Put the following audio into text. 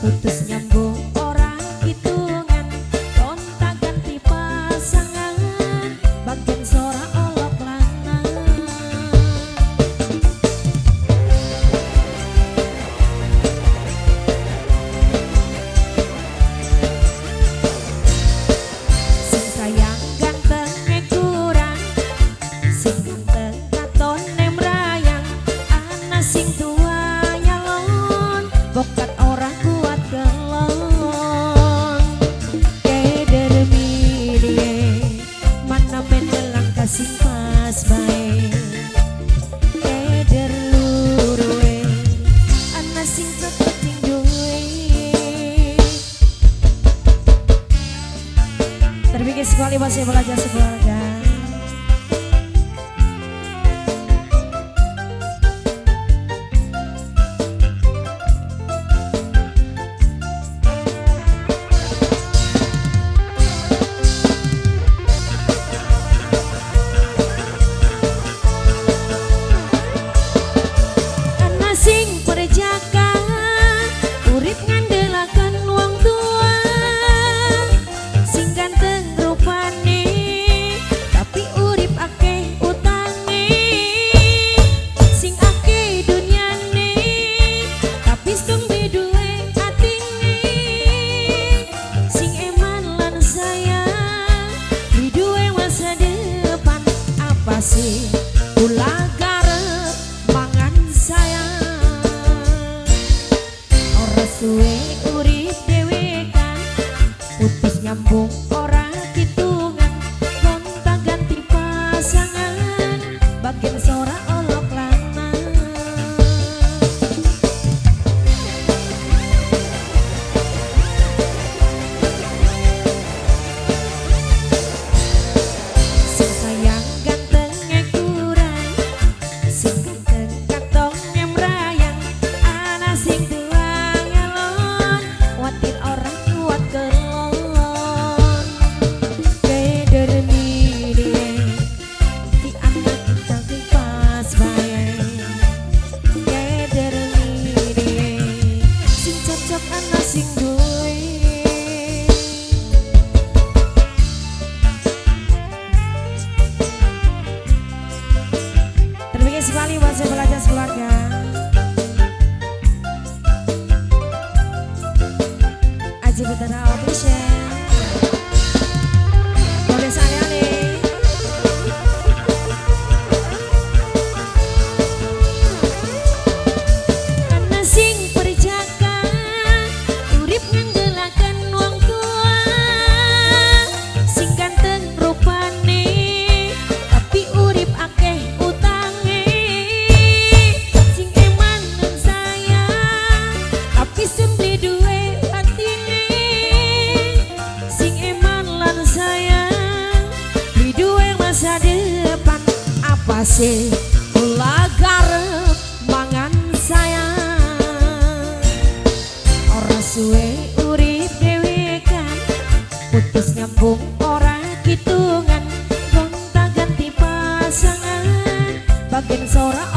putus nyambung orang hitungan, gonta ganti pasangan, bagian sora olok lanang. Sing sayang gantengnya kurang, sing ganteng katon nemrayang, ana sing tua nyalon, bokat orang kuat kelon. Keder milih mana mendelang kasih pas bae, keder luruwe ana sing sepenting duwe. Terpikir sekali masih belajar sekeluarga. Ana sing perjaka urip ngandelaken wong tua, sing ganteng rupane tapi urip akeh utange, sing akeh dunyane tapi stung duwe atine, sing eman lan sayang duwe masa depan. Apa sih kula garep mangan sayang, ora suwe urip dhewekan, putus nyambung ora hitungan, gonta ganti pasangan, bagian sora olok lanang. Sing sayang gantengnya kurang, sing ganteng katong nyemrayang, ana sing tua nyalon, watir orang kuat kelon. Keder milih di anak kita sing pas bae, keder milih sing cocok ana sing duwe. Terpikir sekali masih belajar sekeluarga. Aji Betara Official Kode Sariane. Ana sing perjaka urip ngandelaken wong tua, sing ganteng rupane tapi urip akeh utange, sing eman lan sayang tapi sembli duwe atine, sing eman lan sayang duwe masa depan. Apa sih kula garep mangan sayang, ora suwe urip dhewekan, putus nyambung ora hitungan, gonta ganti pasangan, bagian sora